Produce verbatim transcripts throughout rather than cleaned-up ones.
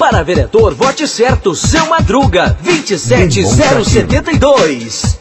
Para vereador, vote certo, Seu Madruga, vinte e sete zero setenta e dois.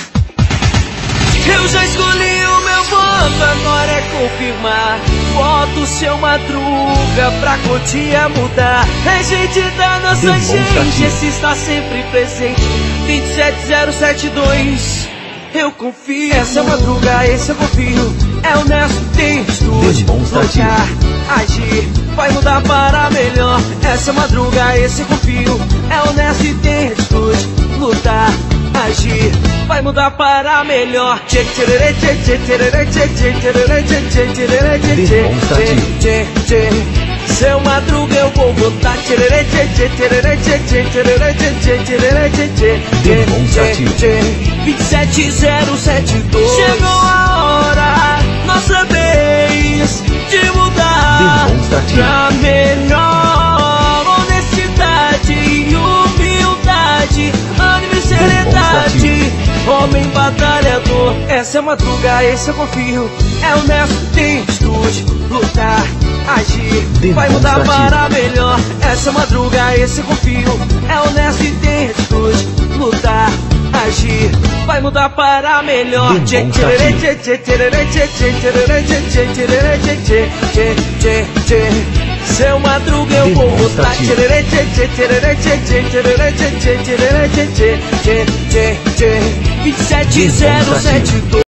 Eu já escolhi o meu voto, agora é confirmar. Voto Seu Madruga pra Cotia mudar. É gente da nossa gente, esse está sempre presente. vinte e sete zero setenta e dois. Eu confio, essa Madruga, esse eu confio. É honesto, tem estudo, lutar, agir, vai mudar para melhor. Essa Madruga, esse eu confio. É honesto e tem estudo, lutar, agir, vai mudar para melhor. Tchê, tchererê, tchê, tchê, tchererê, tchê, tchê, tchererê, tchê, tchê, tchererê, tchê, tchê, tchê, tchê. Seu Madruga eu vou votar. Tchererê, tchê, tchê, tchererê, tchê, tchê, tchererê, tchê, tchê, tchererê, tchê, tchê, tchê, tchê. vinte e sete zero setenta e dois. Chegou a hora, nossa vez de mudar pra melhor. Honestidade e humildade, ânimo e seriedade, homem batalhador. Essa é Madruga, esse eu confio. É honesto, tem estude, lutar, agir, vai mudar para melhor. Essa Madruga, esse eu confio. É honesto e tem atitude, lutar, agir, vai mudar para melhor. Tchê, tchererê, tchê, tchê, tchererê, tchê, tchê, tchererê, tchê, tchê, tchererê, tchê, tchê, tchê, tchê, tchê. Seu Madruga eu vou votar. Tchererê, tchê, tchê, tchererê, tchê, tchê, tchererê, tchê, tchê, tchererê, tchê, tchê, tchê, tchê, tchê. vinte e sete zero setenta e dois.